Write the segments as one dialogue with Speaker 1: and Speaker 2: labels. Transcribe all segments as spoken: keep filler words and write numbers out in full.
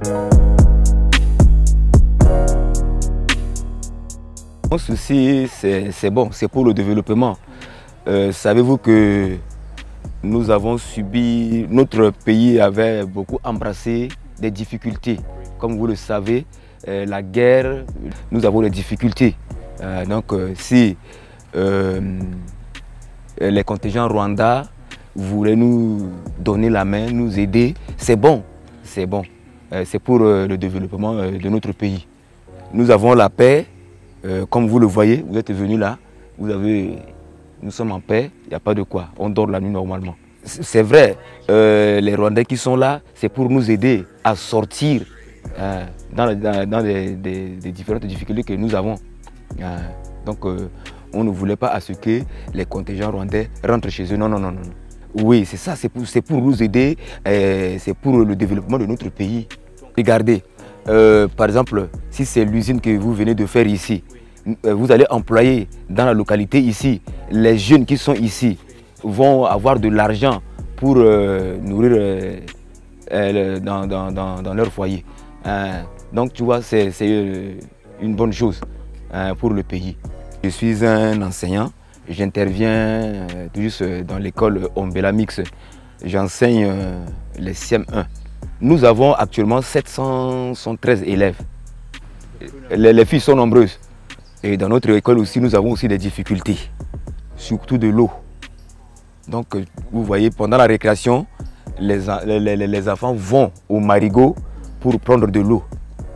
Speaker 1: Mon souci, c'est bon, c'est pour le développement. Euh, Savez-vous que nous avons subi, notre pays avait beaucoup embrassé des difficultés. Comme vous le savez, euh, la guerre, nous avons des difficultés. Euh, donc euh, si euh, les contingents rwandais voulaient nous donner la main, nous aider, c'est bon, c'est bon. Euh, c'est pour euh, le développement euh, de notre pays. Nous avons la paix. Euh, comme vous le voyez, vous êtes venu là, vous avez, nous sommes en paix, il n'y a pas de quoi, on dort la nuit normalement. C'est vrai, euh, les Rwandais qui sont là, c'est pour nous aider à sortir euh, dans, dans, dans les, des, des différentes difficultés que nous avons. Euh, donc euh, on ne voulait pas à ce que les contingents rwandais rentrent chez eux, non, non, non, non. Oui, c'est ça, c'est pour, pour nous aider, euh, c'est pour le développement de notre pays. Regardez, euh, par exemple, si c'est l'usine que vous venez de faire ici, vous allez employer dans la localité ici, les jeunes qui sont ici vont avoir de l'argent pour euh, nourrir euh, euh, dans, dans, dans, dans leur foyer. Euh, donc tu vois, c'est une bonne chose euh, pour le pays. Je suis un enseignant, j'interviens euh, tout juste dans l'école Ombela Mix. J'enseigne euh, les C M un. Nous avons actuellement sept cent treize élèves. Les, les filles sont nombreuses. Et dans notre école aussi, nous avons aussi des difficultés, surtout de l'eau. Donc, vous voyez, pendant la récréation, les, les, les enfants vont au marigot pour prendre de l'eau.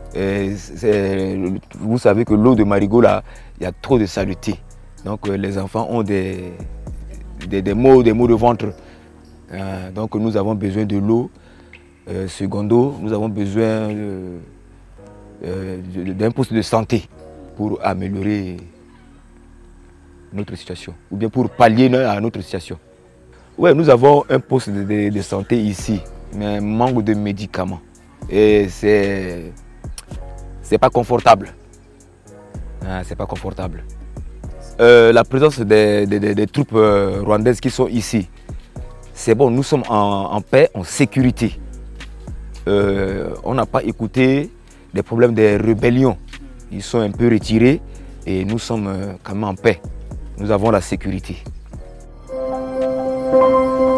Speaker 1: Vous savez que l'eau de marigot, là, il y a trop de saleté. Donc, les enfants ont des, des, des, maux, des maux de ventre. Euh, donc, nous avons besoin de l'eau. Euh, secondo, nous avons besoin euh, euh, d'un poste de santé pour améliorer notre situation, ou bien pour pallier à notre situation. Oui, nous avons un poste de, de, de santé ici, mais manque de médicaments. Et c'est c'est pas confortable. Ah, c'est pas confortable. Euh, la présence des, des, des, des troupes euh, rwandaises qui sont ici, c'est bon, nous sommes en, en paix, en sécurité. Euh, on n'a pas écouté des problèmes des rébellions. Ils sont un peu retirés et nous sommes quand même en paix. Nous avons la sécurité.